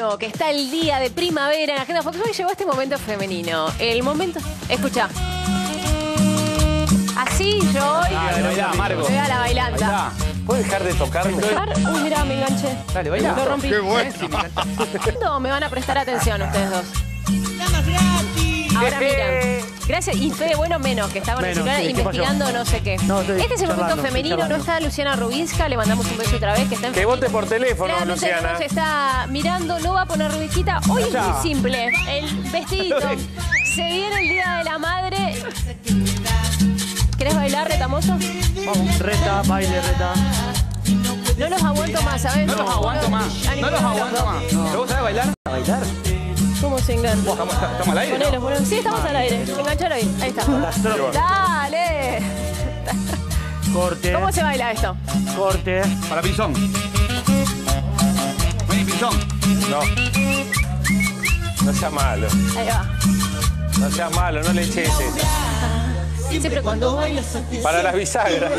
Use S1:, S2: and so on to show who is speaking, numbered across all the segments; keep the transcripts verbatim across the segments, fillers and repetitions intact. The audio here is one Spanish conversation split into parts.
S1: Que está el día de primavera en la agenda, porque hoy llegó este momento femenino. El momento... Escucha. Así yo hoy...
S2: Dale, bailá, Margo.
S1: Voy a la bailanta.
S3: ¿Puedes dejar de tocarme?
S1: Uy, mirá, me enganché.
S2: Dale, bailá.
S1: Lo rompí.
S3: Qué bueno.
S1: No, me van a prestar atención ustedes dos. Ahora miran. Gracias. Y Fede Bueno menos, que está con el celular investigando no sé qué.
S4: No, estoy
S1: este es el momento
S4: charlando,
S1: femenino.
S4: estoy
S1: No está Luciana Rubinska. Le mandamos un beso otra vez. Que, está en
S3: Que vote por teléfono,
S1: Claramente
S3: Luciana.
S1: no se está mirando. No va a poner rubiquita. Hoy es muy simple. El vestidito. Se viene el Día de la Madre. ¿Querés bailar, Retamoso?
S4: Vamos, reta, baile, reta.
S1: No los aguanto más, ¿sabes?
S2: No los aguanto más. No los aguanto más. ¿Pero vos sabés bailar?
S4: ¿A bailar?
S1: ¿Cómo se engancha?
S2: ¿Estamos, estamos al aire?
S1: Ponelo,
S2: ¿no?
S1: ponelo. Sí, estamos al aire. Enganchalo ahí. Ahí está. Dale.
S4: Corte.
S1: ¿Cómo se baila esto?
S4: Corte.
S2: Para Pinzón. Vení, Pinzón.
S3: No. No seas malo.
S1: Ahí va.
S3: No seas malo, no le eches esa.
S1: Siempre cuando bailas.
S3: Para las bisagras.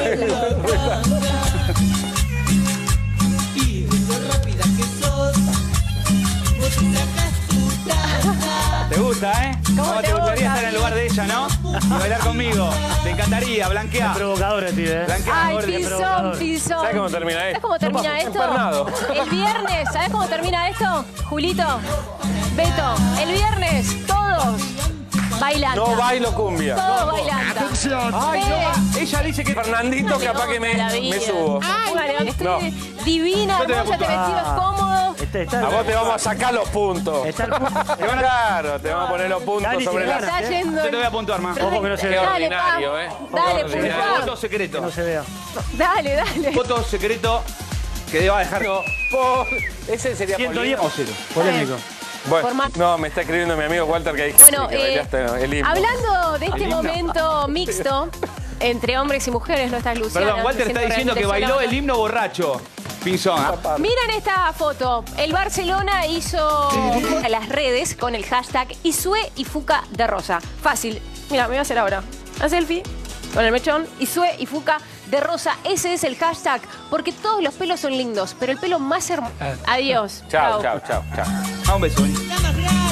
S2: ¿Te gusta, eh?
S1: ¿Cómo te
S2: te gustaría
S1: gusta?
S2: estar en el lugar de ella, no? Y bailar conmigo. Te encantaría, blanquear.
S4: Provocadora, tío, eh.
S2: Blanquear,
S1: Ay,
S2: gordo.
S1: Pinzón, Pinzón.
S3: ¿Sabes cómo termina
S1: ¿Sabes
S3: esto?
S1: cómo termina esto?
S3: Empernado.
S1: El viernes, ¿sabes cómo termina esto? Julito, Beto, el viernes, todos bailando.
S3: No bailo cumbia.
S1: Todos bailando.
S2: Ay, no. Ella dice que...
S3: Fernandito, capaz que me, me subo.
S1: Póngale, estoy
S3: No.
S1: divina,
S2: Yo te voy a
S1: hermosa, te
S2: apuntar.
S1: vestidos cómodos.
S4: Está, está,
S3: A vos te vamos a sacar los puntos.
S4: Está el punto.
S3: Claro, te vamos a poner los puntos
S4: Dani,
S3: sobre
S4: tiene
S3: la...
S4: ganas.
S1: Está yendo.
S2: Yo te voy a puntuar más.
S4: Ojo que no se
S3: Qué
S4: vea.
S1: Dale, pa.
S3: ordinario, ¿eh?
S1: Dale,
S3: Ordinario.
S1: puntuá.
S2: Voto secreto.
S4: No se vea.
S1: Dale, dale.
S2: Voto secreto que deba dejar...
S3: Por... Ese sería
S4: ciento diez
S3: Paulino.
S2: o cero.
S4: Polémico.
S3: Bueno,
S1: Forma-
S3: no, me está escribiendo mi amigo Walter que dije
S1: Bueno,
S3: que
S1: eh,
S3: bailaste el himno.
S1: hablando de este
S2: himno.
S1: momento mixto entre hombres y mujeres, no estás Luciana.
S2: Perdón, Walter
S1: me
S2: está
S1: siento
S2: diciendo que
S1: realmente
S2: bailó
S1: sola.
S2: el himno borracho. Pinzón. ¿ah?
S1: Miren esta foto. El Barcelona hizo a las redes con el hashtag Isue y Fuca de Rosa. Fácil. Mira, me voy a hacer ahora una selfie con el mechón. Isue y Fuca de Rosa. Ese es el hashtag. Porque todos los pelos son lindos, pero el pelo más hermoso. Adiós.
S3: Chao, chao, chao, chao.
S2: Ah, un beso. vení.